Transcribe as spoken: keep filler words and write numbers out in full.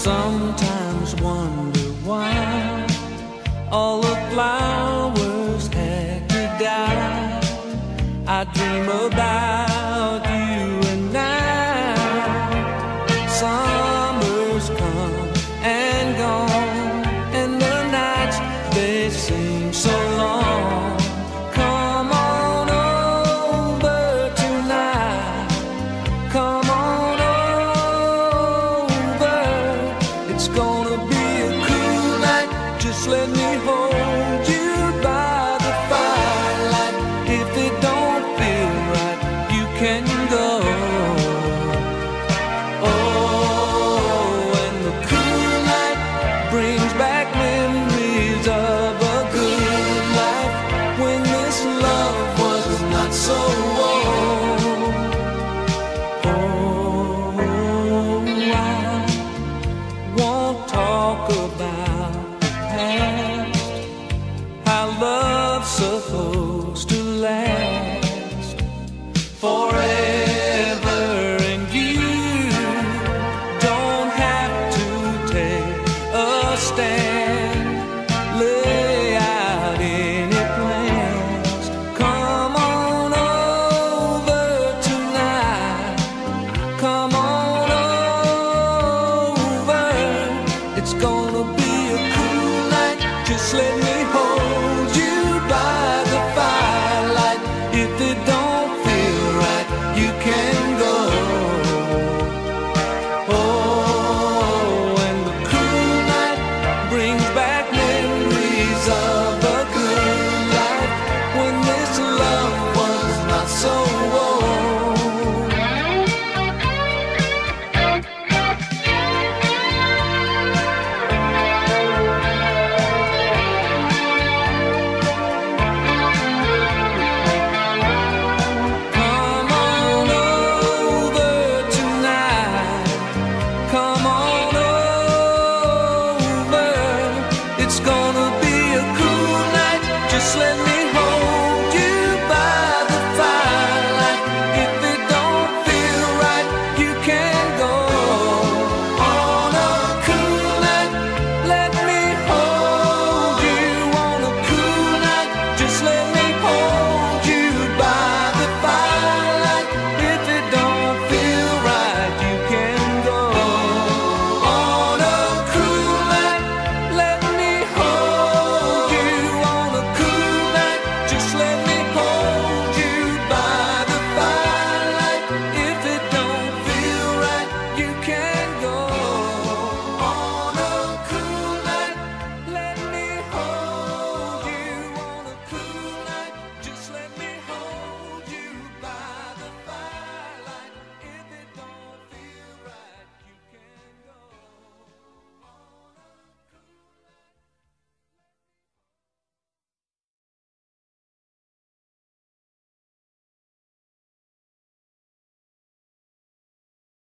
sometimes wonder why all the flowers had to die. I dream about you and now. Summer's come and gone, and the nights, they seem so long. Come on over tonight. Come on over. It's gonna be a cool night. Just let me hold you by the firelight. If it don't feel right, you can go. Oh, and the cool night brings back memories of a good life when this love was not so old. Oh, I won't talk about the past, how love's supposed to last forever, and you don't have to take a stand.